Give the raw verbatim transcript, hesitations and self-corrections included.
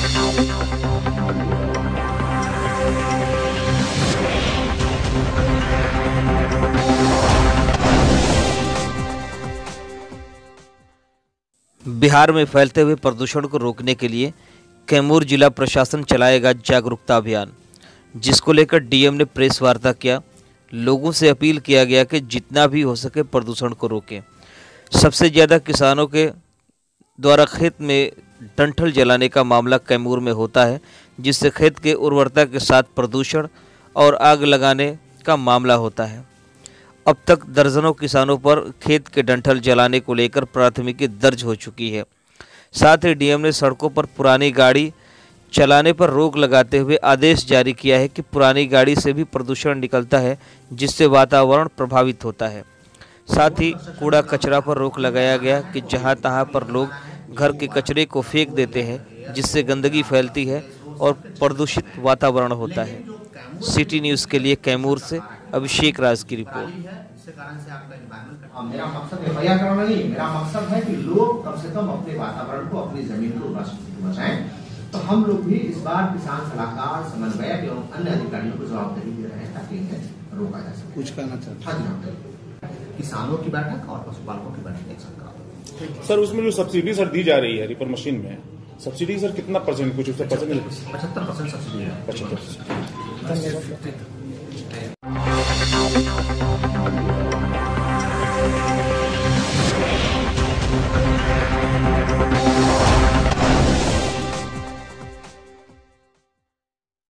बिहार में फैलते हुए प्रदूषण को रोकने के लिए कैमूर जिला प्रशासन चलाएगा जागरूकता अभियान, जिसको लेकर डीएम ने प्रेस वार्ता किया। लोगों से अपील किया गया कि जितना भी हो सके प्रदूषण को रोकें। सबसे ज़्यादा किसानों के द्वारा खेत में डंठल जलाने का मामला कैमूर में होता है, जिससे खेत के उर्वरता के साथ प्रदूषण और आग लगाने का मामला होता है। अब तक दर्जनों किसानों पर खेत के डंठल जलाने को लेकर प्राथमिकी दर्ज हो चुकी है। साथ ही डीएम ने सड़कों पर पुरानी गाड़ी चलाने पर रोक लगाते हुए आदेश जारी किया है कि पुरानी गाड़ी से भी प्रदूषण निकलता है, जिससे वातावरण प्रभावित होता है। साथ ही कूड़ा कचरा पर रोक लगाया गया कि जहां तहां पर लोग घर के कचरे को फेंक देते हैं, जिससे गंदगी फैलती है और प्रदूषित वातावरण होता है। सिटी न्यूज़ के लिए कैमूर से अभिषेक राज की रिपोर्ट। मेरा मकसद एफ आई आर कराना नहीं, मेरा मकसद है कि लोग कम से कम अपने वातावरण को, अपनी जमीन को बचाएं। तो हम लोग भी इस बार किसान सलाहकार, समन्वयक एवं अन्य अधिकारियों को जवाबदेही दे रहे हैं ताकि इन्हें रोका जा सके। कुछ कहना चाहते हैं किसानों की बैठक और पशुपालकों की बैठक एक साथ करा। सर, उसमें जो सब्सिडी सर दी जा रही है रिपर मशीन में, सब्सिडी सर कितना परसेंट, कुछ उससे परसेंट पचहत्तर परसेंट सब्सिडी है। पचहत्तर